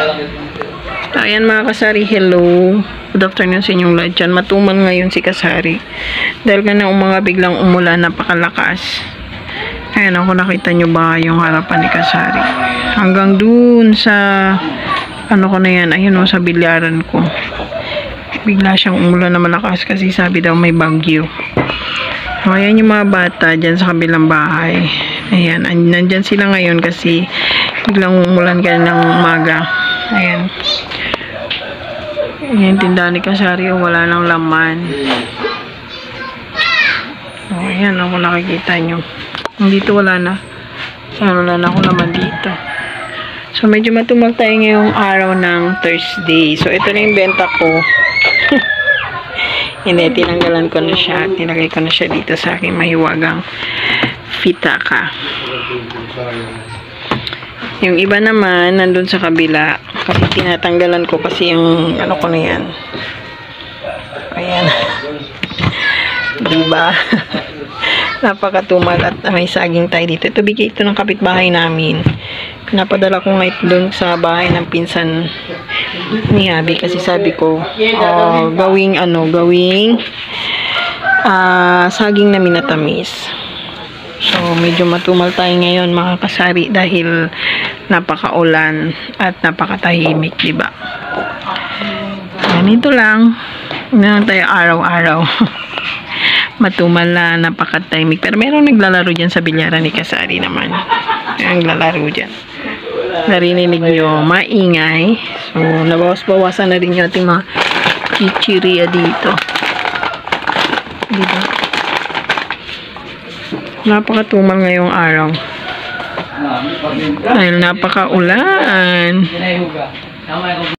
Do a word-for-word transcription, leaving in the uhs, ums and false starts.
Ayan mga kasari, hello. Good afternoon sa inyong lahat dyan. Matumal ngayon si Kasari. Dahil ka na umaga biglang umulan, napakalakas. Ayan ako, nakita nyo ba yung harapan ni Kasari? Hanggang dun sa, ano ko na yan, ayun o, sa bilyaran ko. Bigla siyang umulan na malakas kasi sabi daw may bagyo. So, ayan yung mga bata dyan sa kabilang bahay. Ayan, nandyan sila ngayon kasi biglang umulan ka ng umaga. Ayan. Ayan, tindahan ni Kasari, wala nang laman. So, ayan, ako nakikita nyo. Dito wala na. Ayan, wala na ako naman dito. So, medyo matumal tayo ngayong araw ng Thursday. So, ito na yung benta ko. Hindi, tinanggalan ko na siya. Nilagay ko na siya dito sa aking mahiwagang fitaka. Yung iba naman, nandun sa kabila. Kasi tinatanggalan ko kasi yung ano ko na yan. Ayan. Diba? Napakatumal at may saging tayo dito. Ito, bigay ito ng kapitbahay namin. Pinapadala ko nga ito dun sa bahay ng pinsan ni Abby. Kasi sabi ko, uh, gawing ano, gawing uh, saging na minatamis. So, medyo matumal tayo ngayon mga kasari dahil napakaulan at napakatahimik, diba? Ganito lang. Ganito tayo araw-araw. Matumal na napakatahimik. Pero meron naglalaro dyan sa bilyaran ni Kasari naman. Naglalaro dyan. Narinig nyo, maingay. So, nabawas-bawasan na rin yung ating mga chichirya dito. Diba? Napakatumal ngayong araw. Dahil napakaulan.